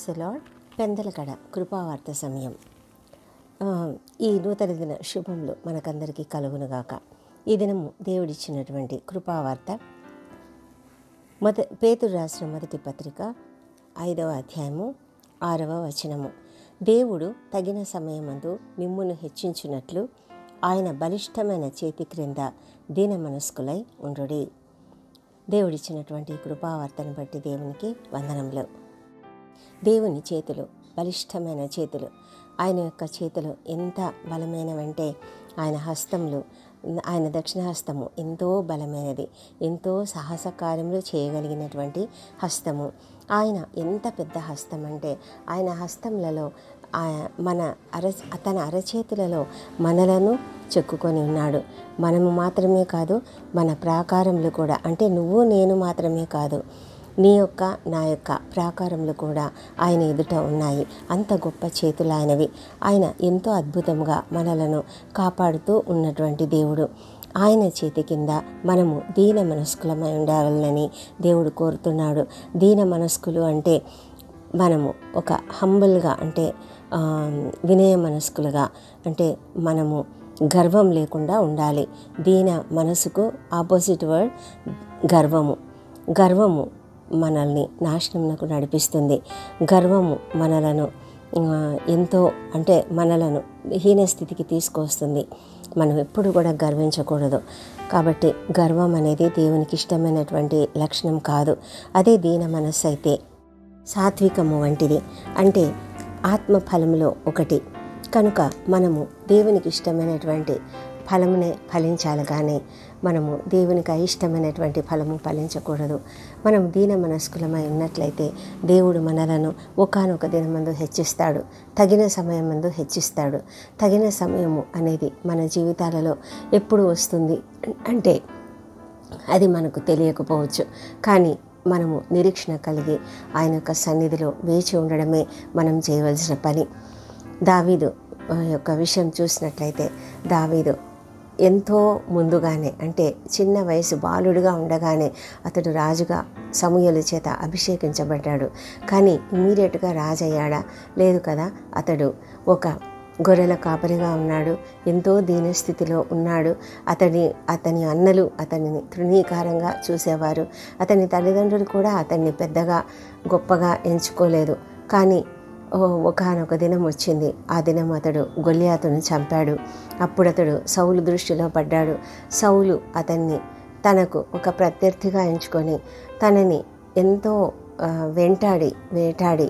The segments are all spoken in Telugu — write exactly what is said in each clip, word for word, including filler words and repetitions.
Praise the Lord. దలకడ కృపావార్త సమయం. ఈ నూతన దిన శుభంలో మనకందరికీ కలుగునుగాక. ఈ దినము దేవుడిచ్చినటువంటి కృపావార్త మొద పేతురు రాసిన మొదటి పత్రిక ఐదవ అధ్యాయము ఆరవ వచనము. దేవుడు తగిన సమయమందు మిమ్మును హెచ్చించున్నట్లు ఆయన బలిష్టమైన చేతి క్రింద దీన మనస్కులై ఉండుడి. దేవుడిచ్చినటువంటి కృపావార్తను బట్టి దేవునికి వందనములు. దేవుని చేతులు బలిష్టమైన చేతులు. ఆయన యొక్క చేతులు ఎంత బలమైనవంటే ఆయన హస్తములు, ఆయన దక్షిణ హస్తము ఎంతో బలమైనది, ఎంతో సాహస కార్యములు చేయగలిగినటువంటి హస్తము. ఆయన ఎంత పెద్ద హస్తం అంటే ఆయన హస్తములలో మన అర తన అరచేతులలో మనలను చెక్కుకొని ఉన్నాడు. మనము మాత్రమే కాదు, మన ప్రాకారములు కూడా, అంటే నువ్వు నేను మాత్రమే కాదు, నీ యొక్క నా యొక్క ప్రాకారములు కూడా ఆయన ఎదుట ఉన్నాయి. అంత గొప్ప చేతులు ఆయనవి. ఆయన ఎంతో అద్భుతంగా మనలను కాపాడుతూ ఉన్నటువంటి దేవుడు. ఆయన చేతి కింద మనము దీన మనస్కులమై ఉండాలని దేవుడు కోరుతున్నాడు. దీన మనస్కులు అంటే మనము ఒక హంబుల్గా, అంటే వినయ మనస్కులుగా, అంటే మనము గర్వం లేకుండా ఉండాలి. దీన మనసుకు ఆపోజిట్ వర్డ్ గర్వము. గర్వము మనల్ని నాశనమునకు నడిపిస్తుంది. గర్వము మనలను ఎంతో, అంటే మనలను హీనస్థితికి తీసుకొస్తుంది. మనం ఎప్పుడు కూడా గర్వించకూడదు. కాబట్టి గర్వం అనేది దేవునికి ఇష్టమైనటువంటి లక్షణం కాదు. అదే దీన మనస్సు అయితే సాత్వికము వంటిది, అంటే ఆత్మ ఫలములో ఒకటి. కనుక మనము దేవునికి ఇష్టమైనటువంటి ఫలమునే ఫలించాలి, కానీ మనము దేవునికి అయిష్టమైనటువంటి ఫలము ఫలించకూడదు. మనం దీన మనస్కులమై ఉన్నట్లయితే దేవుడు మనలను ఒకానొక దినమందు హెచ్చిస్తాడు, తగిన సమయమందు హెచ్చిస్తాడు. తగిన సమయము అనేది మన జీవితాలలో ఎప్పుడు వస్తుంది అంటే అది మనకు తెలియకపోవచ్చు, కానీ మనము నిరీక్షణ కలిగి ఆయన యొక్క సన్నిధిలో వేచి ఉండడమే మనం చేయవలసిన పని. దావీదు యొక్క విషయం చూసినట్లయితే దావీదు ఎంతో ముందుగానే, అంటే చిన్న వయసు బాలుడుగా ఉండగానే అతడు రాజుగా సమూయేలు చేత అభిషేకించబడ్డాడు. కానీ ఇమ్మీడియట్గా రాజు అయ్యాడా? లేదు కదా. అతడు ఒక గొర్రెల కాపరిగా ఉన్నాడు, ఎంతో దీనస్థితిలో ఉన్నాడు. అతని అతని అన్నలు అతనిని తృణీకారంగా చూసేవారు. అతని తల్లిదండ్రులు కూడా అతన్ని పెద్దగా గొప్పగా ఎంచుకోలేదు. కానీ ఒకానొక దినం వచ్చింది. ఆ దినం అతడు గొల్లియాతును చంపాడు. అప్పుడు అతడు సౌలు దృష్టిలో పడ్డాడు. సౌలు అతన్ని తనకు ఒక ప్రత్యర్థిగా ఎంచుకొని తనని ఎంతో వెంటాడి వేటాడి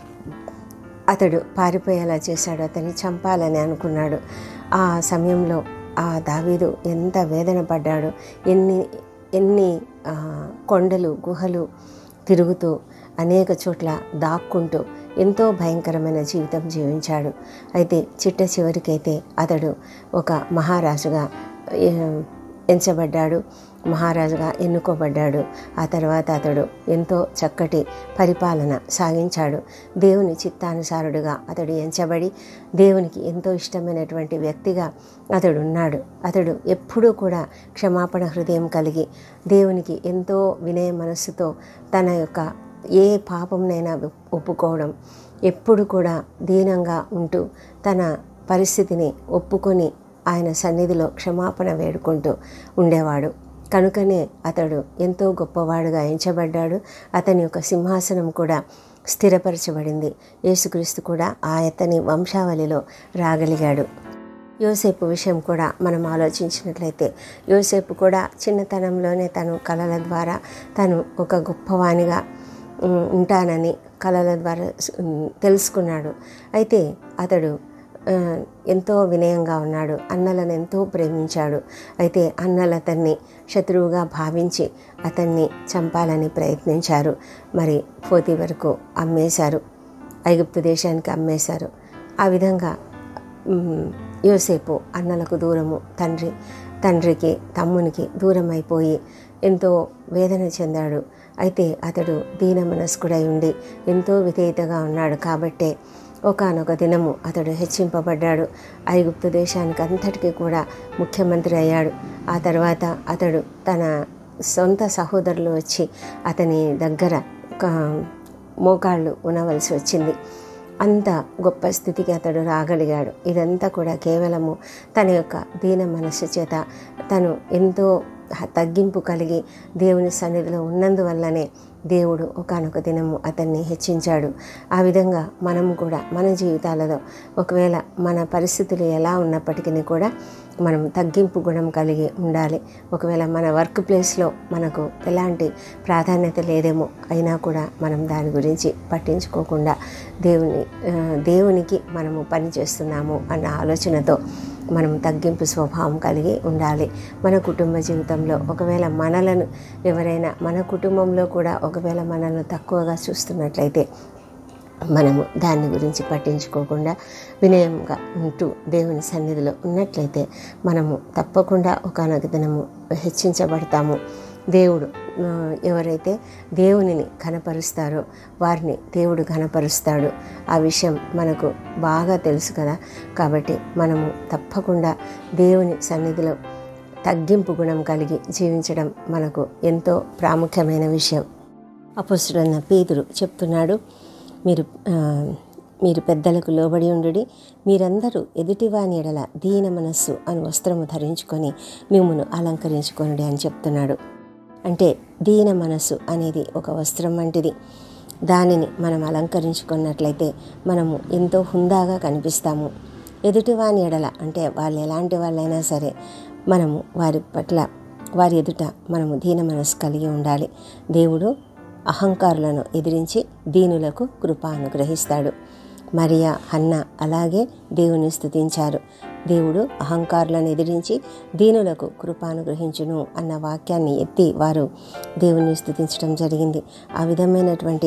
అతడు పారిపోయేలా చేశాడు. అతన్ని చంపాలని అనుకున్నాడు. ఆ సమయంలో ఆ దావీదు ఎంత వేదన పడ్డాడు. ఎన్ని ఎన్ని కొండలు గుహలు తిరుగుతూ అనేక చోట్ల దాక్కుంటూ ఎంతో భయంకరమైన జీవితం జీవించాడు. అయితే చిట్ట చివరికైతే అతడు ఒక మహారాజుగా ఎంచబడ్డాడు, మహారాజుగా ఎన్నుకోబడ్డాడు. ఆ తర్వాత అతడు ఎంతో చక్కటి పరిపాలన సాగించాడు. దేవుని చిత్తానుసారుడుగా అతడు ఎంచబడి దేవునికి ఎంతో ఇష్టమైనటువంటి వ్యక్తిగా అతడు ఉన్నాడు. అతడు ఎప్పుడూ కూడా క్షమాపణ హృదయం కలిగి దేవునికి ఎంతో వినయ మనస్సుతో తన యొక్క ఏ పాపంనైనా ఒప్పుకోవడం, ఎప్పుడు కూడా దీనంగా ఉంటూ తన పరిస్థితిని ఒప్పుకొని ఆయన సన్నిధిలో క్షమాపణ వేడుకుంటూ ఉండేవాడు. కనుకనే అతడు ఎంతో గొప్పవాడుగా ఎంచబడ్డాడు. అతని యొక్క సింహాసనం కూడా స్థిరపరచబడింది. యేసుక్రీస్తు కూడా ఆ అతని వంశావళిలో రాగలిగాడు. యోసేపు విషయం కూడా మనం ఆలోచించినట్లయితే యోసేపు కూడా చిన్నతనంలోనే తను కలల ద్వారా తను ఒక గొప్పవానిగా ఉంటానని కలల ద్వారా తెలుసుకున్నాడు. అయితే అతడు ఎంతో వినయంగా ఉన్నాడు. అన్నలను ఎంతో ప్రేమించాడు. అయితే అన్నలు అతన్ని శత్రువుగా భావించి అతన్ని చంపాలని ప్రయత్నించారు. మరి పోతి వరకు అమ్మేశారు, ఐగుప్తు దేశానికి అమ్మేశారు. ఆ విధంగా యోసేపు అన్నలకు దూరము, తండ్రి తండ్రికి తమ్మునికి దూరం అయిపోయి ఎంతో వేదన చెందాడు. అయితే అతడు దీన మనస్కుడై ఉండి ఎంతో విధేయతగా ఉన్నాడు. కాబట్టే ఒకానొక దినము అతడు హెచ్చింపబడ్డాడు. ఐగుప్తు దేశానికి అంతటికీ కూడా ముఖ్యమంత్రి అయ్యాడు. ఆ తర్వాత అతడు తన సొంత సహోదరులు వచ్చి అతని దగ్గర మోకాళ్ళు ఉనవలసి వచ్చింది. అంత గొప్ప స్థితికి అతడు రాగలిగాడు. ఇదంతా కూడా కేవలము తన యొక్క దీన మనస్సు చేత, తను ఎంతో తగ్గింపు కలిగి దేవుని సన్నిధిలో ఉన్నందువల్లనే దేవుడు ఒకానొక దినము అతన్ని హెచ్చించాడు. ఆ విధంగా మనము కూడా మన జీవితాలలో ఒకవేళ మన పరిస్థితులు ఎలా ఉన్నప్పటికీ కూడా మనం తగ్గింపు గుణం కలిగి ఉండాలి. ఒకవేళ మన వర్క్ ప్లేస్లో మనకు ఎలాంటి ప్రాధాన్యత లేదేమో అయినా కూడా మనం దాని గురించి పట్టించుకోకుండా దేవుని దేవునికి మనము పని చేస్తున్నాము అన్న ఆలోచనతో మనం తగ్గింపు స్వభావం కలిగి ఉండాలి. మన కుటుంబ జీవితంలో ఒకవేళ మనలను ఎవరైనా మన కుటుంబంలో కూడా ఒకవేళ మనల్ని తక్కువగా చూస్తున్నట్లయితే మనము దాని గురించి పట్టించుకోకుండా వినయంగా ఉంటూ దేవుని సన్నిధిలో ఉన్నట్లయితే మనము తప్పకుండా ఒకానొక దినము హెచ్చించబడతాము. దేవుడు ఎవరైతే దేవునిని ఘనపరుస్తారో వారిని దేవుడు ఘనపరుస్తాడు. ఆ విషయం మనకు బాగా తెలుసు కదా. కాబట్టి మనము తప్పకుండా దేవుని సన్నిధిలో తగ్గింపు గుణం కలిగి జీవించడం మనకు ఎంతో ప్రాముఖ్యమైన విషయం. అపొస్తలుడైన పేతురు చెప్తున్నాడు, మీరు మీరు పెద్దలకు లోబడి ఉండుడి, మీరందరూ ఎదుటివాని ఎడల దీన మనస్సు అని వస్త్రము ధరించుకొని మిమ్మును అలంకరించుకొనుడి అని చెప్తున్నాడు. అంటే దీన మనస్సు అనేది ఒక వస్త్రం వంటిది. దానిని మనం అలంకరించుకున్నట్లయితే మనము ఎంతో హుందాగా కనిపిస్తాము. ఎదుటివాని ఎడల అంటే వాళ్ళు ఎలాంటి వాళ్ళైనా సరే మనము వారి పట్ల వారి ఎదుట మనము దీన మనస్సు కలిగి ఉండాలి. దేవుడు అహంకారులను ఎదిరించి దీనులకు కృప అనుగ్రహిస్తాడు. మరియా, హన్న అలాగే దేవుని స్తుతించారు. దేవుడు అహంకారులను ఎదిరించి దీనులకు కృప అనుగ్రహించును అన్న వాక్యాన్ని ఎత్తి వారు దేవుని స్తుతించడం జరిగింది. ఆ విధమైనటువంటి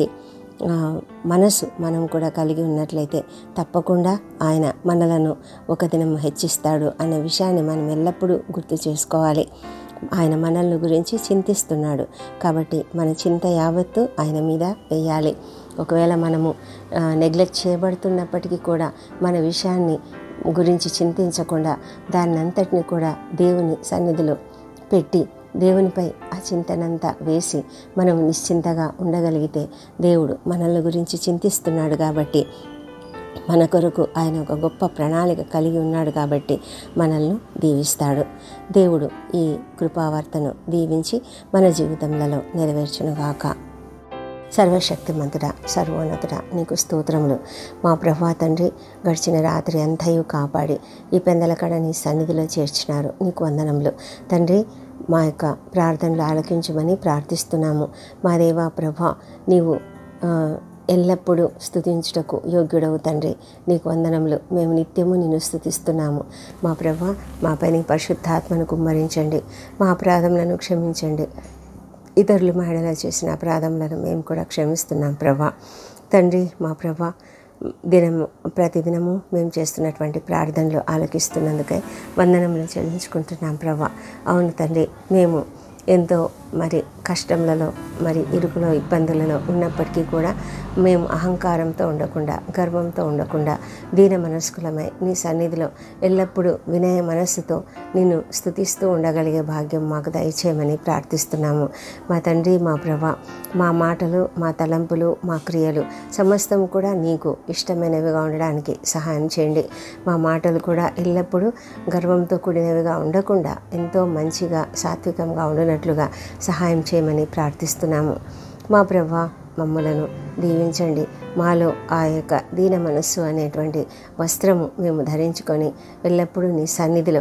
మనసు మనం కూడా కలిగి ఉన్నట్లయితే తప్పకుండా ఆయన మనలను ఒక దినం హెచ్చిస్తాడు అన్న విషయాన్ని మనం ఎల్లప్పుడూ గుర్తు చేసుకోవాలి. ఆయన మనల్ని గురించి చింతిస్తున్నాడు కాబట్టి మన చింత యావత్తు ఆయన మీద వేయాలి. ఒకవేళ మనము నెగ్లెక్ట్ చేయబడుతున్నప్పటికీ కూడా మన విషయాన్ని గురించి చింతించకుండా దాన్ని అంతటిని కూడా దేవుని సన్నిధిలో పెట్టి దేవునిపై ఆ చింతనంతా వేసి మనం నిశ్చింతగా ఉండగలిగితే దేవుడు మనల్ని గురించి చింతిస్తున్నాడు కాబట్టి మన కొరకు ఆయన ఒక గొప్ప ప్రణాళిక కలిగి ఉన్నాడు కాబట్టి మనల్ని దీవిస్తాడు. దేవుడు ఈ కృపావార్తను దీవించి మన జీవితంలో నెరవేర్చునుగాక. సర్వశక్తిమంతుడా, సర్వోన్నతుడా, నీకు స్తోత్రములు. మా ప్రభువా తండ్రి, గడిచిన రాత్రి అంతయు కాపాడి ఈ పెందలకడ నీ సన్నిధిలో చేర్చినారు. నీకు వందనములు తండ్రి. మా యొక్క ప్రార్థనలు ఆలకించమని ప్రార్థిస్తున్నాము. మా దేవా ప్రభువా, నీవు ఎల్లప్పుడూ స్తుతించుటకు యోగ్యుడవు తండ్రి. నీకు వందనములు. మేము నిత్యము నిన్ను స్తుతిస్తున్నాము. మా ప్రభువా, మా పైన పరిశుద్ధాత్మను కుమ్మరించండి. మా అపరాధములను క్షమించండి. ఇతరులు మహిళలు చేసిన అపరాధములను మేము కూడా క్షమిస్తున్నాం ప్రభా తండ్రి. మా ప్రభా, దినము ప్రతిదినము మేము చేస్తున్నటువంటి ప్రార్థనలు ఆలకిస్తున్నందుకై వందనములు చెల్లించుకుంటున్నాం ప్రభా. అవును తండ్రి, మేము ఎంతో మరి కష్టంలలో మరి ఇరుకులో ఇబ్బందులలో ఉన్నప్పటికీ కూడా మేము అహంకారంతో ఉండకుండా గర్వంతో ఉండకుండా దీన మనస్కులమై నీ సన్నిధిలో ఎల్లప్పుడూ వినయ మనస్సుతో నిన్ను స్తుతిస్తూ ఉండగలిగే భాగ్యం మాకు దయచేయమని ప్రార్థిస్తున్నాము. మా తండ్రి, మా ప్రభా, మా మాటలు, మా తలంపులు, మా క్రియలు సమస్తం కూడా నీకు ఇష్టమైనవిగా ఉండడానికి సహాయం చేయండి. మా మాటలు కూడా ఎల్లప్పుడూ గర్వంతో కూడినవిగా ఉండకుండా ఎంతో మంచిగా సాత్వికంగా ఉండనట్లుగా సహాయం చేయమని ప్రార్థిస్తున్నాము. మా ప్రభువా, మమ్మలను దీవించండి. మాలో ఆ యొక్క దీన మనస్సు అనేటువంటి వస్త్రము మేము ధరించుకొని ఎల్లప్పుడూ నీ సన్నిధిలో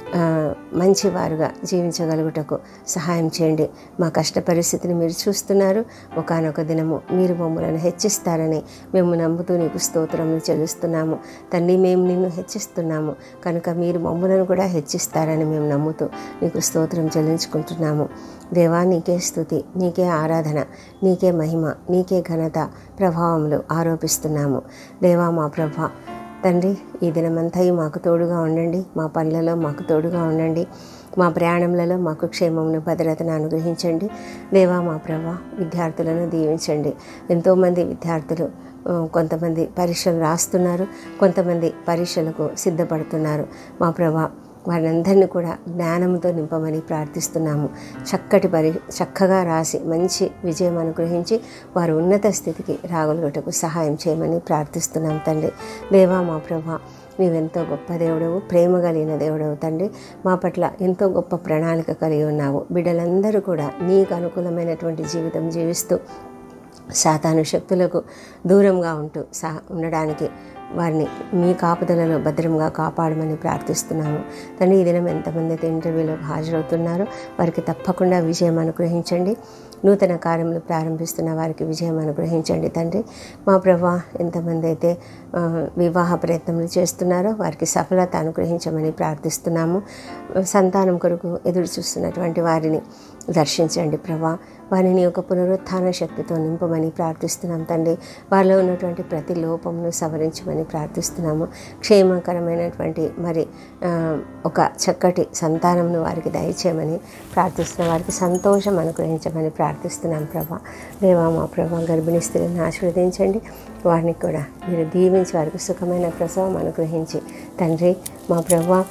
మంచివారుగా జీవించగలుగుటకు సహాయం చేయండి. మా కష్ట పరిస్థితిని మీరు చూస్తున్నారు. ఒకానొక దినము మీరు మమ్మలను హెచ్చిస్తారని మేము నమ్ముతూ నీకు స్తోత్రములు చెల్లిస్తున్నాము తండ్రి. మేము నిన్ను హెచ్చిస్తున్నాము కనుక మీరు మమ్మలను కూడా హెచ్చిస్తారని మేము నమ్ముతూ నీకు స్తోత్రం చెల్లించుకుంటున్నాము. దేవా, నీకే స్తుతి, నీకే ఆరాధన, నీకే మహిమ, నీకే ఘనత ప్రభావములు ఆరోపిస్తున్నాము. దేవా మా ప్రభా తండ్రి, ఈ దినమంతయు మాకు తోడుగా ఉండండి. మా పనులలో మాకు తోడుగా ఉండండి. మా ప్రయాణములలో మాకు క్షేమమును భద్రతను అనుగ్రహించండి. దేవా మా ప్రభా, విద్యార్థులను దీవించండి. ఎంతోమంది విద్యార్థులు కొంతమంది పరీక్షలు రాస్తున్నారు, కొంతమంది పరీక్షలకు సిద్ధపడుతున్నారు. మా ప్రభా, వారందరినీ కూడా జ్ఞానంతో నింపమని ప్రార్థిస్తున్నాము. చక్కటి పరి చక్కగా రాసి మంచి విజయం అనుగ్రహించి వారు ఉన్నత స్థితికి రాగలుగుటకు సహాయం చేయమని ప్రార్థిస్తున్నాం తండ్రి. దేవా మా ప్రభా, నీవెంతో గొప్ప దేవుడవు, ప్రేమ కలిగిన దేవుడవు తండ్రి. మా పట్ల ఎంతో గొప్ప ప్రణాళిక కలిగి ఉన్నావు. బిడ్డలందరూ కూడా నీకు అనుకూలమైనటువంటి జీవితం జీవిస్తూ సాతాను శక్తులకు దూరంగా ఉంటూ సహ ఉండడానికి వారిని మీ కాపుదలలో భద్రంగా కాపాడమని ప్రార్థిస్తున్నాము తండ్రి. ఈ దినం ఎంతమంది అయితే ఇంటర్వ్యూలో హాజరవుతున్నారో వారికి తప్పకుండా విజయం అనుగ్రహించండి. నూతన కార్యములు ప్రారంభిస్తున్న వారికి విజయం అనుగ్రహించండి తండ్రి. మా ప్రభా, ఎంతమంది అయితే వివాహ ప్రయత్నములు చేస్తున్నారో వారికి సఫలత అనుగ్రహించమని ప్రార్థిస్తున్నాము. సంతానం కొరకు ఎదురు చూస్తున్నటువంటి వారిని దర్శించండి ప్రభా. వారిని ఒక పునరుత్థాన శక్తితో నింపమని ప్రార్థిస్తున్నాం తండ్రి. వారిలో ఉన్నటువంటి ప్రతి లోపమును సవరించమని ప్రార్థిస్తున్నాము. క్షేమకరమైనటువంటి మరి ఒక చక్కటి సంతానంను వారికి దయచేయమని ప్రార్థిస్తున్నాం. వారికి సంతోషం అనుగ్రహించమని ప్రార్థిస్తున్నాం ప్రభా. దేవా మా ప్రభా, గర్భిణీ స్త్రీలను ఆశీర్వదించండి. వారిని కూడా మీరు దీవించి వారికి సుఖమైన ప్రసవం అనుగ్రహించి తండ్రి మా ప్రభా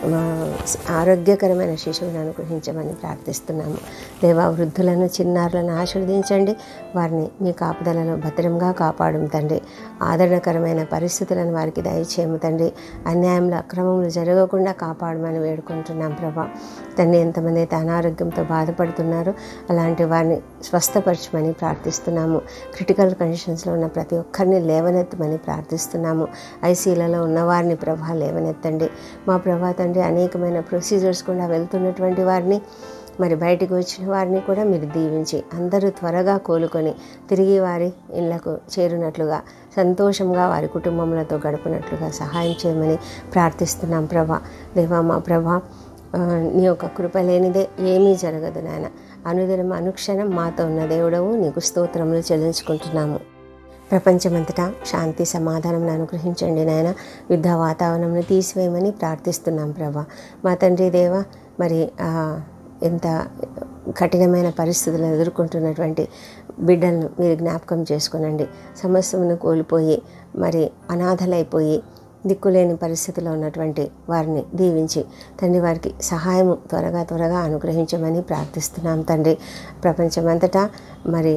ఆరోగ్యకరమైన శిశువులను అనుగ్రహించమని ప్రార్థిస్తున్నాము. దేవా, వృద్ధులను చిన్నారులను ఆశీర్వదించండి. వారిని మీ కాపుదలలో భద్రంగా కాపాడుము తండ్రి. ఆదరణకరమైన పరిస్థితులను వారికి దయచేయము తండ్రి. అన్యాయంలో అక్రమములు జరగకుండా కాపాడమని వేడుకుంటున్నాం ప్రభా. తండ్రి, ఎంతమంది అయితే అనారోగ్యంతో బాధపడుతున్నారో అలాంటి వారిని స్వస్థపరచమని ప్రార్థిస్తున్నాము. క్రిటికల్ కండిషన్స్లో ఉన్న ప్రతి ఒక్కరిని లేవనెత్తమని ప్రార్థిస్తున్నాము. ఐసీయూలలో ఉన్నవారిని ప్రభా లేవనెత్తండి. మా ప్రభా తండ్రి, అనేకమైన ప్రొసీజర్స్ కూడా వెళ్తున్నటువంటి వారిని మరి బయటికి వచ్చిన వారిని కూడా మీరు దీవించి అందరూ త్వరగా కోలుకొని తిరిగి వారి ఇళ్లకు చేరునట్లుగా సంతోషంగా వారి కుటుంబములతో గడుపునట్లుగా సహాయం చేయమని ప్రార్థిస్తున్నాం ప్రభా. దేవా మా ప్రభా, నీ యొక్క కృప లేనిదే ఏమీ జరగదు నాయన. అనుదినం అనుక్షణం మాతో ఉన్న దేవుడవు, నీకు స్తోత్రములు చెల్లించుకుంటున్నాము. ప్రపంచమంతటా శాంతి సమాధానం అనుగ్రహించండి నాయన. యుద్ధ వాతావరణంను తీసివేయమని ప్రార్థిస్తున్నాం ప్రభా. మా తండ్రి దేవ, మరి ఎంత కఠినమైన పరిస్థితులను ఎదుర్కొంటున్నటువంటి బిడ్డలను మీరు జ్ఞాపకం చేసుకునండి. సమస్యను కోల్పోయి మరి అనాథలైపోయి దిక్కులేని పరిస్థితిలో ఉన్నటువంటి వారిని దీవించి తండ్రి వారికి సహాయము త్వరగా త్వరగా అనుగ్రహించమని ప్రార్థిస్తున్నాం తండ్రి. ప్రపంచమంతటా మరి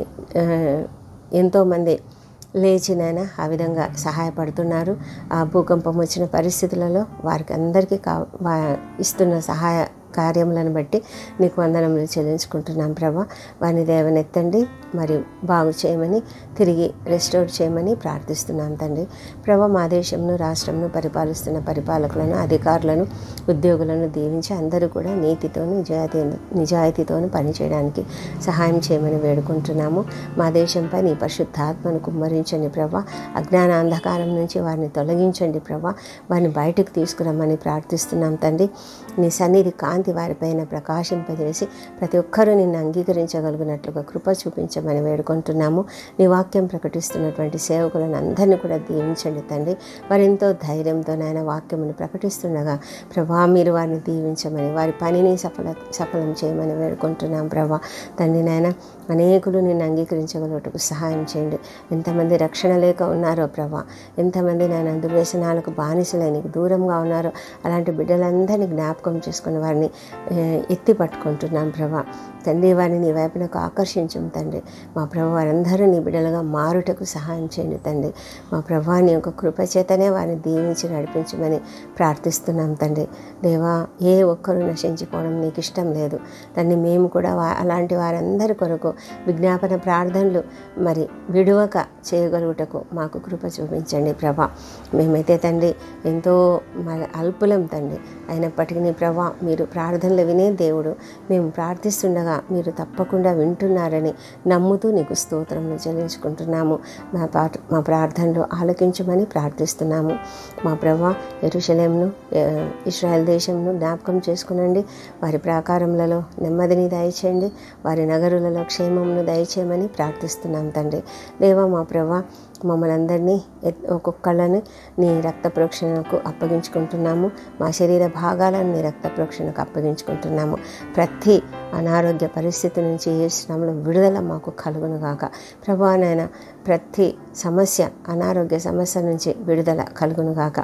ఎంతోమంది లేచినైనా ఆ విధంగా సహాయపడుతున్నారు. ఆ భూకంపం వచ్చిన పరిస్థితులలో వారికి అందరికీ కా ఇస్తున్న సహాయ కార్యములను బట్టి నీకు వందనములు చెల్లించుకుంటున్నాం ప్రభా. వారిని దేవనెత్తండి, మరి బాగు చేయమని తిరిగి రెస్టోర్ చేయమని ప్రార్థిస్తున్నాం తండ్రి. ప్రభా, మా దేశంను రాష్ట్రంను పరిపాలిస్తున్న పరిపాలకులను అధికారులను ఉద్యోగులను దీవించి అందరూ కూడా నీతితోను నిజాయితీ నిజాయితీతోను పనిచేయడానికి సహాయం చేయమని వేడుకుంటున్నాము. మా దేశంపై నీ పరిశుద్ధాత్మను కుమ్మరించండి ప్రభా. అజ్ఞాన అంధకారం నుంచి వారిని తొలగించండి ప్రభా. వారిని బయటకు తీసుకురమ్మని ప్రార్థిస్తున్నాం తండ్రి. నీ సన్నిధి కాంతి వారిపైన ప్రకాశింపజేసి ప్రతి ఒక్కరూ నిన్ను అంగీకరించగలిగినట్లుగా కృప చూపించమని వేడుకుంటున్నాము. నీ వాక్యం ప్రకటిస్తున్నటువంటి సేవకులను అందరినీ కూడా దీవించండి తండ్రి. వారు ఎంతో ధైర్యంతో నాయన వాక్యమును ప్రకటిస్తుండగా ప్రభా మీరు వారిని దీవించమని వారి పనిని సఫల సఫలం చేయమని వేడుకుంటున్నాం ప్రభా. తండ్రి నాయన, అనేకులు నిన్ను అంగీకరించగలుగుటకు సహాయం చేయండి. ఎంతమంది రక్షణ లేక ఉన్నారో ప్రభా, ఎంతమంది నాయన దుర్వ్యసనాలకు బానిసలై నీకు దూరంగా ఉన్నారో అలాంటి బిడ్డలందరినీ జ్ఞాపకం చేసుకుని వారిని ఎత్తి పట్టుకుంటున్నాం ప్రభా. తండ్రి, వారిని నీ వైపునకు ఆకర్షించం తండ్రి. మా ప్రభు వారందరూ నీ బిడ్డలుగా మారుటకు సహాయం చేయండి తండ్రి. మా ప్రభా నీ యొక్క కృపచేతనే వారిని దీవించి నడిపించమని ప్రార్థిస్తున్నాం తండ్రి. దేవా, ఏ ఒక్కరూ నశించిపోవడం నీకు ఇష్టం లేదు తండ్రి. మేము కూడా వా అలాంటి వారందరి కొరకు విజ్ఞాపన ప్రార్థనలు మరి విడువక చేయగలుగుటకు మాకు కృప చూపించండి ప్రభా. మేమైతే తండ్రి ఎంతో మరి అల్పులం తండ్రి. అయినప్పటికీ నీ ప్రభా మీరు ప్రార్థనలు వినే దేవుడు. మేము ప్రార్థిస్తుండగా మీరు తప్పకుండా వింటున్నారని నమ్ముతూ నీకు స్తోత్రములు చెల్లించుకుంటున్నాము. మా పాట మా ప్రార్థనలు ఆలకించమని ప్రార్థిస్తున్నాము. మా ప్రభా, యెరూషలేమును ఇశ్రాయేల్ దేశంను జ్ఞాపకం చేసుకునండి. వారి ప్రాకారములలో నెమ్మదిని దయచేయండి. వారి నగరులలో క్షేమమును దయచేయమని ప్రార్థిస్తున్నాం తండ్రి. దేవా మా ప్రభా, మమ్మల్ని అందరినీ ఒక్కొక్కళ్ళని నీ రక్త ప్రోక్షణకు అప్పగించుకుంటున్నాము. మా శరీర భాగాలను నీ రక్త ప్రోక్షణకు అప్పగించుకుంటున్నాము. ప్రతి అనారోగ్య పరిస్థితి నుంచి ఏ శ్రమలో విడుదల మాకు కలుగును గాక ప్రభా. నాయన, ప్రతి సమస్య అనారోగ్య సమస్య నుంచి విడుదల కలుగును గాక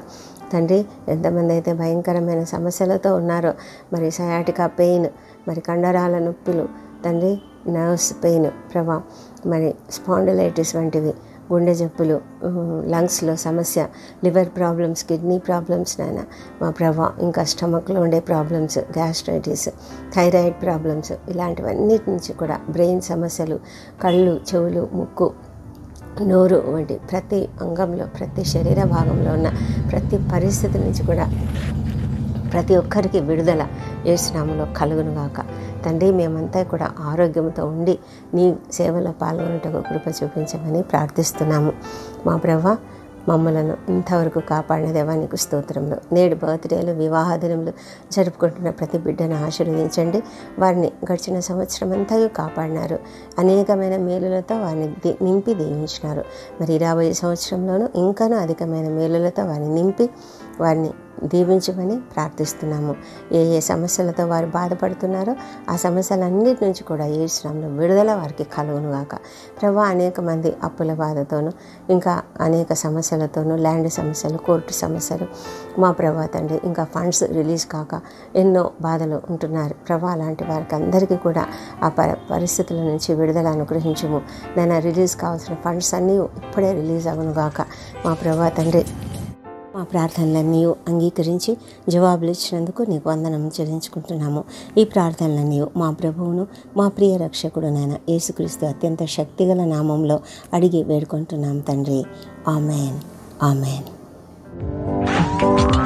తండ్రి, ఎంతమంది అయితే భయంకరమైన సమస్యలతో ఉన్నారో, మరి సయాటికా పెయిన్, మరి కండరాల నొప్పులు తండ్రి, నర్వ్స్ పెయిన్ ప్రభా, మరి స్పాండిలైటిస్ వంటివి, గుండె జబ్బులు, లంగ్స్లో సమస్య, లివర్ ప్రాబ్లమ్స్, కిడ్నీ ప్రాబ్లమ్స్ నాయన మా ప్రభా, ఇంకా స్టమక్లో ఉండే ప్రాబ్లమ్స్, గ్యాస్ట్రైటిస్, థైరాయిడ్ ప్రాబ్లమ్స్, ఇలాంటివన్నిటి నుంచి కూడా, బ్రెయిన్ సమస్యలు, కళ్ళు, చెవులు, ముక్కు, నోరు వంటి ప్రతి అంగంలో, ప్రతి శరీర భాగంలో ఉన్న ప్రతి పరిస్థితి నుంచి కూడా ప్రతి ఒక్కరికి విడుదల యేసునామములో కలుగునుగాక. తండ్రి, మేమంతా కూడా ఆరోగ్యంతో ఉండి నీ సేవలో పాల్గొనటకు కృప చూపించమని ప్రార్థిస్తున్నాము. మా ప్రభువా, మమ్మలను ఇంతవరకు కాపాడిన దేవానికి స్తోత్రములు. నేడు బర్త్డేలు, వివాహ దినములు జరుపుకుంటున్న ప్రతి బిడ్డను ఆశీర్వదించండి. వారిని గడిచిన సంవత్సరం అంతా కాపాడినారు. అనేకమైన మేలులతో వారిని నింపి దీవించినారు. మరి రాబోయే సంవత్సరంలోనూ ఇంకానూ అధికమైన మేలులతో వారిని నింపి వారిని దీవించమని ప్రార్థిస్తున్నాము. ఏ ఏ సమస్యలతో వారు బాధపడుతున్నారో ఆ సమస్యలన్నిటి నుంచి కూడా యేసునామములో విడుదల వారికి కలుగునుగాక. ప్రభువా, అనేక మంది అప్పుల బాధతోనూ, ఇంకా అనేక సమస్యలతోనూ, ల్యాండ్ సమస్యలు, కోర్టు సమస్యలు, మా ప్రభువా తండ్రి, ఇంకా ఫండ్స్ రిలీజ్ కాక ఎన్నో బాధలు ఉంటున్నారు. ప్రభువా, అలాంటి వారికి అందరికీ కూడా ఆ ప పరిస్థితుల నుంచి విడుదల అనుగ్రహించము. నేను రిలీజ్ కావాల్సిన ఫండ్స్ అన్నీ ఇప్పుడే రిలీజ్ అవ్వనుగాక. మా ప్రభువా తండ్రి, మా ప్రార్థనలన్నీ అంగీకరించి జవాబులు ఇచ్చినందుకు నీకు వందనం చెల్లించుకుంటున్నాము. ఈ ప్రార్థనలన్నీ మా ప్రభువును, మా ప్రియ రక్షకుడునైన యేసుక్రీస్తు అత్యంత శక్తిగల నామంలో అడిగి వేడుకుంటున్నాం తండ్రి. Amen, amen.